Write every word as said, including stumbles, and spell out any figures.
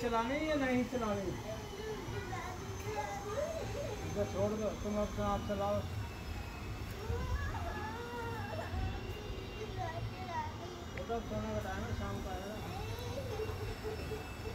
चलानी या नहीं चलानी? इसे छोड़ दो, तुम अपना आप चलाओ। वो तो सोने का टाइम है, शाम को आएगा।